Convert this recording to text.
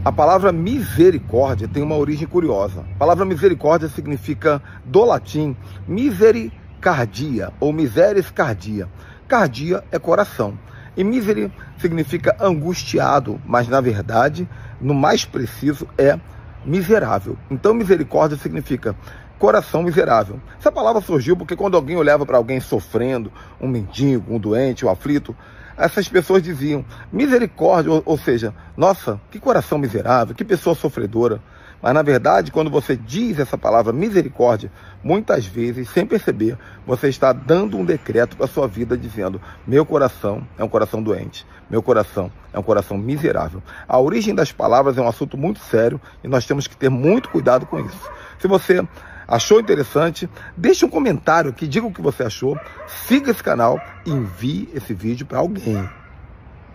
A palavra misericórdia tem uma origem curiosa. A palavra misericórdia significa, do latim, misericardia ou miseris cardia. Cardia é coração. E miseri significa angustiado, mas na verdade, no mais preciso, é miserável. Então misericórdia significa coração miserável. Essa palavra surgiu porque quando alguém olhava para alguém sofrendo, um mendigo, um doente, um aflito, essas pessoas diziam misericórdia, ou seja, nossa, que coração miserável, que pessoa sofredora. Mas na verdade, quando você diz essa palavra misericórdia, muitas vezes, sem perceber, você está dando um decreto para a sua vida dizendo: meu coração é um coração doente, meu coração é um coração miserável. A origem das palavras é um assunto muito sério e nós temos que ter muito cuidado com isso. Se você achou interessante, deixe um comentário aqui, diga o que você achou, siga esse canal e envie esse vídeo para alguém.